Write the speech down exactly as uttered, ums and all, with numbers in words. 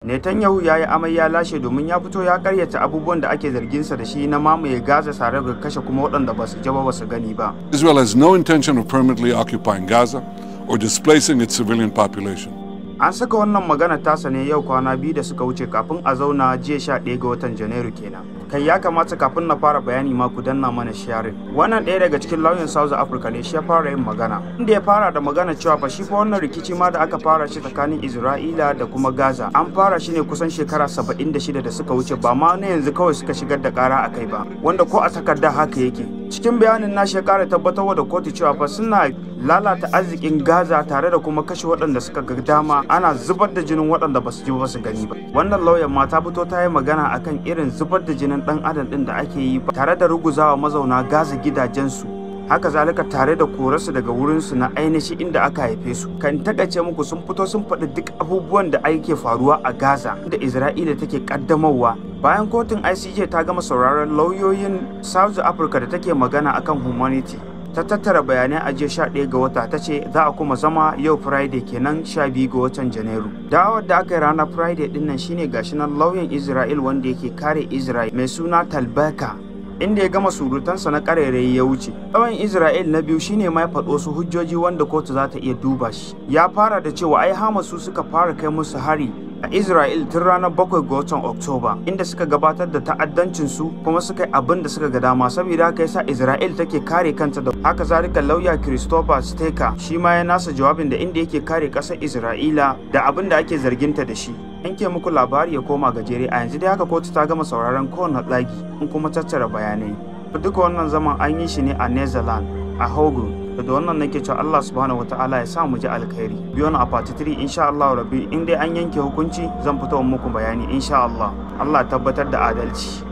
Netanyahu ya yi amai ya lashe domin ya fito ya karyata abubuwan da ake zarginsa da shi na mamaye Gaza tare da kashe kuma waɗanda ba su ji ba su gani ba. Israel has no intention of permanently occupying Gaza or displacing its civilian population. An saka wannan magana tasa ne yau kwana biyu da suka wuce kafin a zauna jiya sha ɗaya ga watan Janairu kenan. Kai ya kamata kafin na fara bayani ma ku danna mana sharing. Wannan ɗaya daga cikin lauyan South Africa ne shi ya fara yin magana. Inda ya fara da magana cewa fa shi fa wannan rikici ma da aka fara shi tsakanin Isra'ila da kuma Gaza. An fara shi ne kusan shekara saba'in da shida da suka wuce ba ma na yanzu kawai suka shigar da ƙara a kai ba. Wanda ko a takarda haka yake. Cikin bayanin nashi ya ƙara tabbatarwa da kotu cewa fa suna lalata arzikin Gaza tare da kuma kashe waɗanda suka ga dama, ana zubar da jinin waɗanda ba su ji ba su gani ba. Wannan lauyan ma ta fito ta yi magana akan irin zubar da jinin ɗan adam ɗin da ake yi tare da ruguzawa mazauna Gaza gidajensu, haka zalika tare da korarsu daga wurinsu na ainihi inda aka haife su. Kan takaice muku sun fito sun faɗi duk abubuwan da ake faruwa a Gaza da Isra'ila take kaddamarwa. Bayan kotun I C J ta gama sauraron lauyoyin South Africa da take magana akan humanity, ta tattara bayanai a jiya sha ɗaya ga wata ta ce za a kuma zama yau Friday kenan sha biyu ga watan Janairu. Dawar da aka yi ranar Friday din nan shine gashi nan lauyan Israel wanda yake kare Israel mai suna Talbaka, inda ya gama surutansa na ƙarairayi ya wuce. Lauyan Israel na biyu shine mai faɗo su hujjoji wanda kotu za ta iya duba shi. Ya fara da cewa ai Hamas su suka fara kai musu hari a Israel tun ranar bakwai ga watan Oktoba, inda suka gabatar da ta'addancin su kuma suka yi abin da suka ga dama, saboda haka yasa Israel take kare kanta. Da haka zalika lauya Christopher Stecker shi ma ya nasa jawabin da inda yake kare ƙasar Isra'ila da abin da ake zarginta da shi. Yanke muku labari ya koma gajere a yanzu dai haka kotu ta gama sauraron kowane tsagi in kuma tattara bayanai. Duka wannan zaman an yi shi ne a Netherlands a Hogun. Da wannan nake cewa Allah subhanahu wataala ya sa mu ji alkhairi. Biyo na a part three insha Allah rabbi, in dai an yanke hukunci zan fito muku bayani insha Allah. Allah tabbatar da adalci.